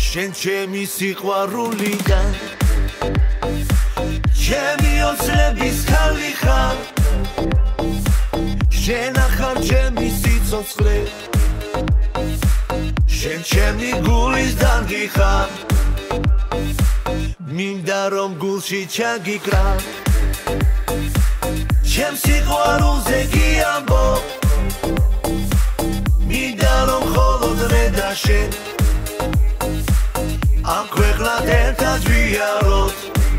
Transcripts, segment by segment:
შენ ჩემი სიყვარულიდან ჩემი ოცნების ქალი ხარ შენ ახარ ჩემი სიცოცხლე შენ ჩემი გულის დარგი ხარ მინდა რომ გულში ჩაგიკრა ჩემ სიყვარულზე გიამბო მინდა რომ მხოლოდ მე და შენ ამ ქვეყნად ერთად ვიაროთ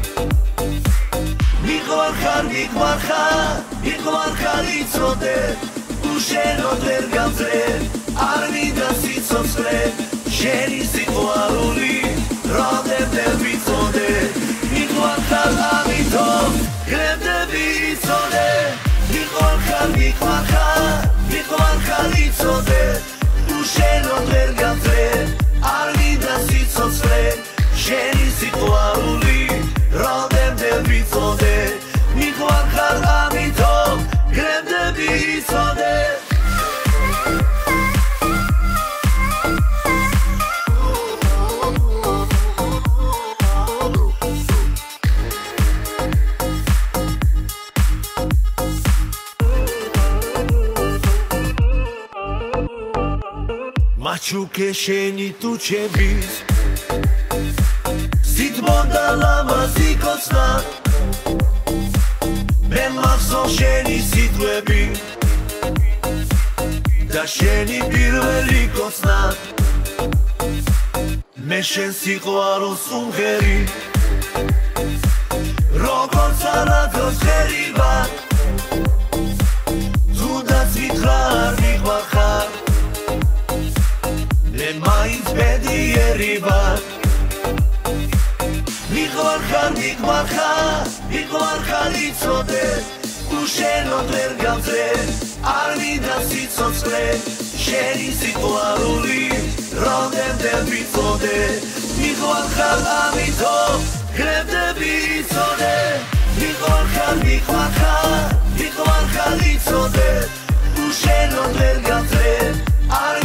მიყვარხარ იცოდე უშენოდ ვერ გამძლე არ მინდა სიცოცხლე შენი სიყვარული როდემდე ვიცოდე მიყვარხარ ამიტომ გრემდები იცოდე მიყვარხარ იცოდე უშენოდ ვერ გამძლე არ მინდა სიცოცხლე შენი სიყვარული როდემდე ვიცოდე მიყვარხარ ამიტომ გრემდები იცოდე მაჩუკე შენი თუ ჩემის სიტბონდა ლამაზი კოცნა მე მახსოვს შენი სიტყვები და შენი პირველი კოცნა მე შენ სიყვარულს უმღერი როგორც არადროს ხერი ვარ თუნდაც ვითხრა არ მიყვარხარ მე მაინც ბედიერი ვარ მიყვარხარ იცოდე უშენოდ ვერ გამძლე არ მინდა სიცოცხლე შენი სიყვარული როდემდე ვიცოდე მიყვარხარ ამიტომ გრემდები იცოდე მიყვარხარ იცოდე უშენოდ ვერ გამძლე არ